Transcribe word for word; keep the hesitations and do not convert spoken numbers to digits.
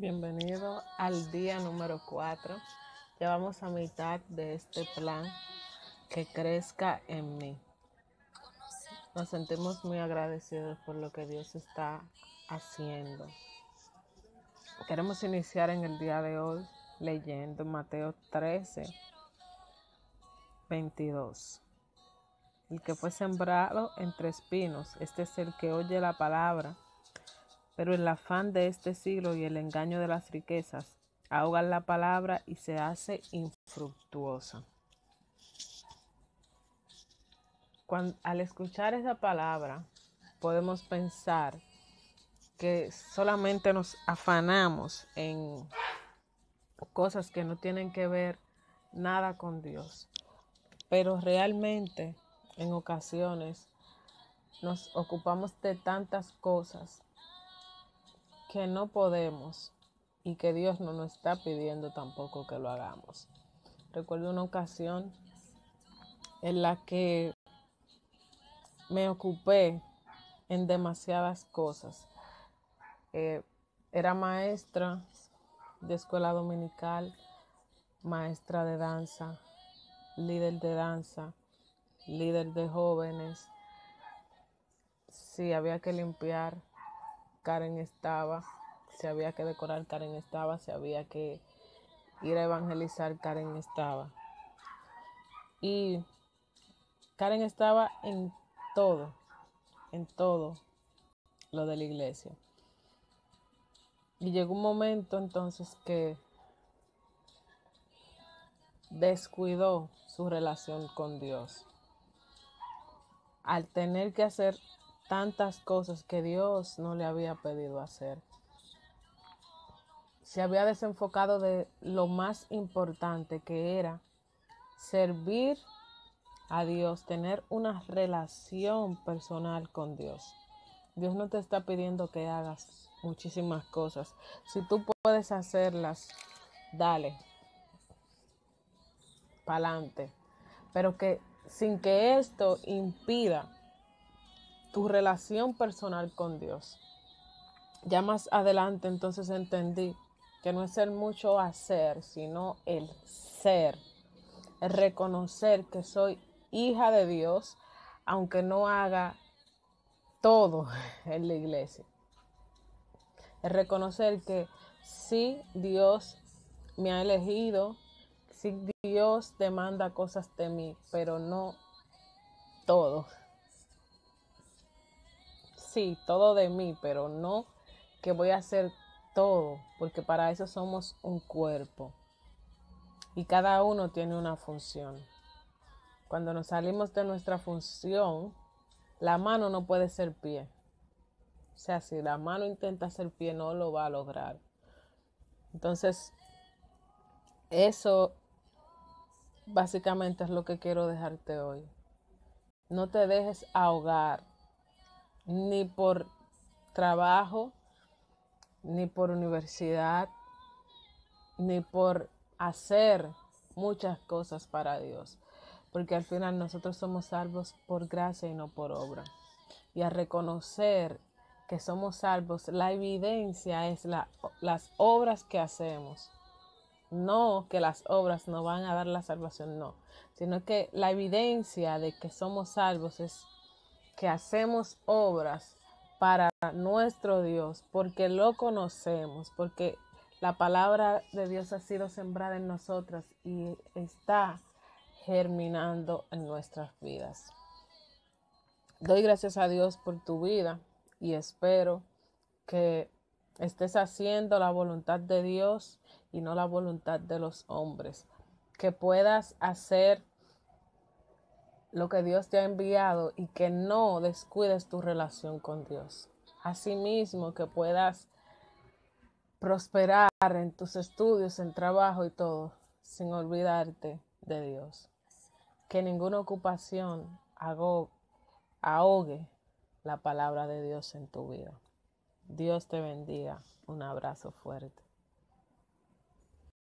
Bienvenido al día número cuatro. Ya vamos a mitad de este plan, que crezca en mí. Nos sentimos muy agradecidos por lo que Dios está haciendo. Queremos iniciar en el día de hoy leyendo Mateo trece, veintidós. El que fue sembrado entre espinos, este es el que oye la palabra, pero el afán de este siglo y el engaño de las riquezas ahogan la palabra y se hace infructuosa. Cuando, al escuchar esa palabra, podemos pensar que solamente nos afanamos en cosas que no tienen que ver nada con Dios. Pero realmente, en ocasiones, nos ocupamos de tantas cosas que no podemos y que Dios no nos está pidiendo tampoco que lo hagamos. Recuerdo una ocasión en la que me ocupé en demasiadas cosas. Eh, era maestra de escuela dominical, maestra de danza, líder de danza, líder de jóvenes. Si había que limpiar, Karen estaba. Si había que decorar, Karen estaba. Si había que ir a evangelizar, Karen estaba. Y Karen estaba en todo, en todo lo de la iglesia. Y llegó un momento entonces que descuidó su relación con Dios. Al tener que hacer tantas cosas que Dios no le había pedido hacer. Se había desenfocado de lo más importante, que era servir a Dios, tener una relación personal con Dios. Dios no te está pidiendo que hagas muchísimas cosas. Si tú puedes hacerlas, dale, pa'lante. Pero que sin que esto impida tu relación personal con Dios. Ya más adelante entonces entendí que no es el mucho hacer, sino el ser. El reconocer que soy hija de Dios, aunque no haga todo en la iglesia. El reconocer que sí, Dios me ha elegido, sí, Dios demanda cosas de mí, pero no todo. Sí, todo de mí, pero no que voy a hacer todo, porque para eso somos un cuerpo y cada uno tiene una función. Cuando nos salimos de nuestra función, la mano no puede ser pie. O sea, si la mano intenta ser pie, no lo va a lograr. Entonces, eso básicamente es lo que quiero dejarte hoy. No te dejes ahogar, ni por trabajo, ni por universidad, ni por hacer muchas cosas para Dios. Porque al final nosotros somos salvos por gracia y no por obra. Y a reconocer que somos salvos, la evidencia es la, las obras que hacemos. No que las obras nos van a dar la salvación, no. Sino que la evidencia de que somos salvos es que hacemos obras para nuestro Dios, porque lo conocemos, porque la palabra de Dios ha sido sembrada en nosotras y está germinando en nuestras vidas. Doy gracias a Dios por tu vida y espero que estés haciendo la voluntad de Dios y no la voluntad de los hombres. Que puedas hacer lo que Dios te ha enviado y que no descuides tu relación con Dios. Asimismo, que puedas prosperar en tus estudios, en trabajo y todo, sin olvidarte de Dios. Que ninguna ocupación hago, ahogue la palabra de Dios en tu vida. Dios te bendiga. Un abrazo fuerte.